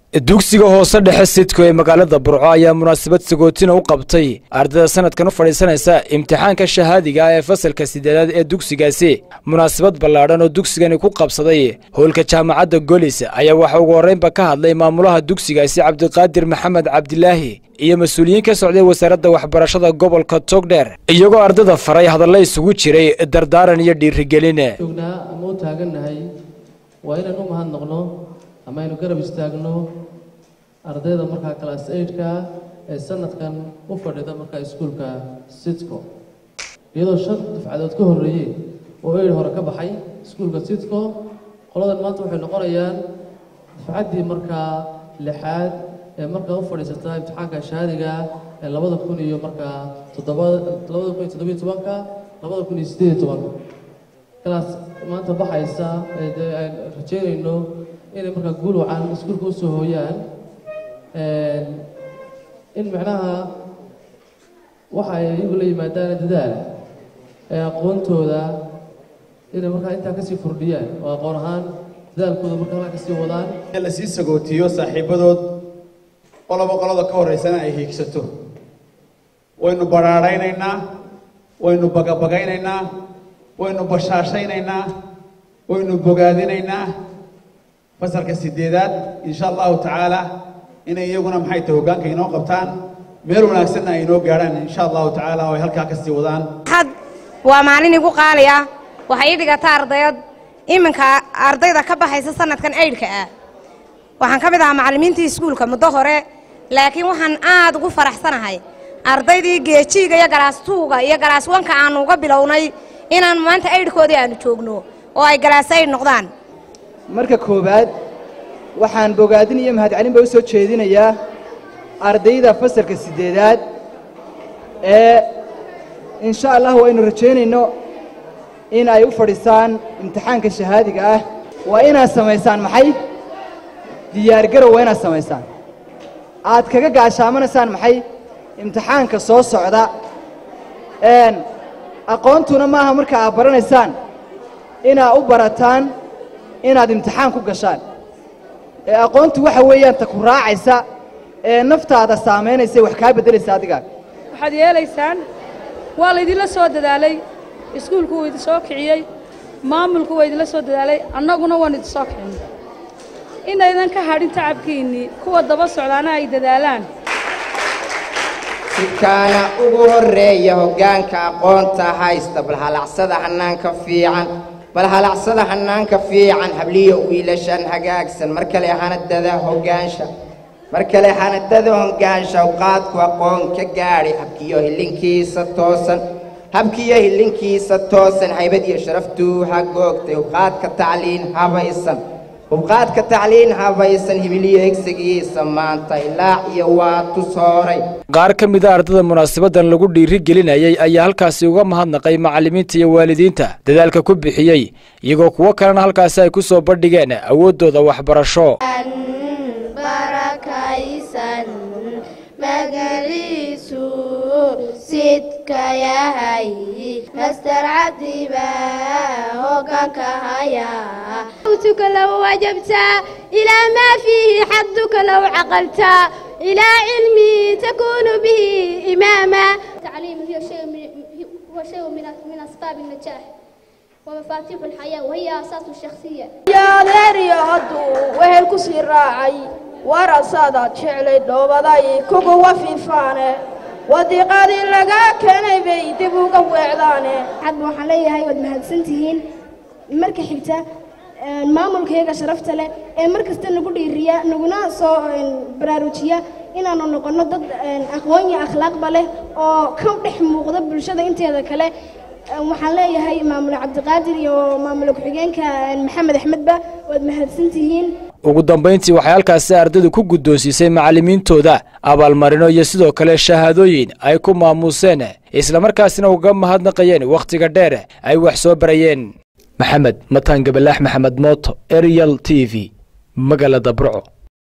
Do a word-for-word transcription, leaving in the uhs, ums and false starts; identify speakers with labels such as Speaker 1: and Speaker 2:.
Speaker 1: dugsiga hoose dhexe sidko ee magaalada Burco ayaa munaasabad sagootina u qabtay ardayda sanadkan u fadhiisanaysa imtixaanka shahaadiga ee fasalka sideedaad ee dugsigaasi. munaasabad ballaadhan oo dugsigani ku qabsaday hoolka jaamacadda Golis ayaa waxa ugu horeynba ka hadlay maamulaha dugsigaasi Cabdiqaadir Maxamed Cabdilaahi iyo mas'uuliyiin ka socday wasaaradda waxbarashada gobolka Togdheer iyagoo ardayda faray hadallo isugu jiray dardaaran iyo dhiirigelin.
Speaker 2: joognaa ama u taaganahay waa inaan u mahadnaqno ama aynu garab istaagno ardayda markaa class eight ka ee sanadkan u fadhida markaa iskuulka Sidco iyadoo shan dufcadood ka horeeyay oo ay hore ka baxay iskuulka Sidco qoladan maanta waxay noqonayaan dufcadii markaa lixaad ee markaa u fadhiisata imtixaanka shahaadiga ee labada kun iyo markaa toddoba labada kun iyo toddoba iyo toban ka labada kun iyo siddeed iyo toban class maanta baxaysa ee aan rajeynayno inay markaa guul wacan iskuulka u soo hooyaan in macnaha waxa ay iyagu la yimaadaan dadaal ee aqoontooda inay markaa intaa kasii kordhiyaan oo aqoon ahaan dadaalkooda markaa halkaa kasii wadaan
Speaker 3: in la sii sagootiyo saaxiibadood qolobo qolada ka horeysana ay hiigsato waynu baraaraynaynaa waynu bagabagaynaynaa waynu bashaashaynaynaa waynu bogaadinaynaa fasalka sideedaad insha allahu tacaala inay iyaguna maxay tahay hoggaanka inoo qabtaan meel wanaagsanna ay inoo gaaraan insha allahu tacaala oo ay halkaa ka sii wadaan.
Speaker 4: had waa maalin igu qaali ah waxay dhigataa ardayad iminka ardayda ka baxaysa sanadkan eydhka ah waxaan ka mid ahaa macallimiintii iskuulka muddo hore laakiin waxaan aad ugu faraxsanahay ardaydii geejiga iyo galaastuuga iyo galaaswanka aanu uga bilownay inaan maanta eydhkoodii aanu joogno oo ay galaas eydh noqdaan.
Speaker 5: marka koobaad waxaan bogaadin iyo mahadcelin ba u soo jeedinayaa ardayda fasalka sideedaad ee insha Allah waynu rajeynayno in ay u fadhisaan imtixaanka shahaadiga ah waa inaad samaysaan maxay diyaar garow waa inaad samaysaan aad kaga gaashaamanaysaan maxay imtixaanka soo socda een aqoontuna maaha marka aad baranaysaan inaad u barataan inaad imtixaan ku gashaan ee aqoontu waxa weeyaan ta ku raacaysa ee naftaada saameynaysa wax ka bedelaysa adiga
Speaker 6: waxaad yeelaysaan waa la idin la soo dadaalay iskuulku wuu idin soo kiciyay maamulku wuu idin la soo dadaalay annaguna waan idin soo kicinay inaydan ka hadhin tacabkiinni kuwa daba socdaana ay dadaalaan
Speaker 7: sidkaana ugu horeeya hoggaanka aqoonta haysta bal halacsada hanaanka fiican bal halacsada hanaanka fiican habliyo wiilashan hagaagsan markale hanadada hoggaansha markale hanadada hoggaansha qaadku aqoon ka gaari habkiyo hilinkiisa toosan habkiyo hilinkiisa toosan haybad iyo sharaftu ha googtay qaadka tacliin habaysan qaadka tacliin habaysan hibiliyo egsigiisa maanta ilaa iyo waa tusooray.
Speaker 1: qaar ka mid ah ardayda munaasabadan lagu dhiiri gelinayay ayaa halkaasi uga mahadnaqay macallimiinta iyo waalidiinta dadaalka ku bixiyay iyagoo kuwa kalena halkaasi ay ku soo bandhigeen awoodooda waxbarasho.
Speaker 8: barakaysan magaliisu sidka yahay master cabdiba hoggaanka haya صوتك لو وجبت إلى ما فيه حدك لو عقلت إلى علمي تكون به إماما.
Speaker 9: التعليم هو شيء هو شيء من من أسباب النجاح ومفاتيح الحياة وهي أساس الشخصية.
Speaker 10: يا ليري هدو وهل كسر راعي ورصادة شعلي دوبضاي كوكو وفي فانه ودقاد لغا كان بيدي بوغا وعدانه
Speaker 9: حد waxaan leeyahay wad mahadsantihiin marka xigta maamulkayga sharafta leh ee markasta nagu dhiiriya naguna soo baraarujiya inaanu noqono dad aqoon iyo akhlaaq leh oo ka dhex muuqda bulshada inteeda kale waxaan leeyahay maamul Cabdiqaadir iyo maamul ku-xigeenka Maxamed Axmedba wad mahadsantihiin.
Speaker 1: ugu dambeyntii waxay halkaasi ardaydu ku guddoonsisay macallimiintooda abaalmarino iyo sidoo kale shahaadooyin ay ku maamuseen isla markaasina uga mahadnaqayeen waqtiga dheer ay wax soo barayeen. maxamed mataan gabalaax maxamed mooto Ariel T V magaalada Burco.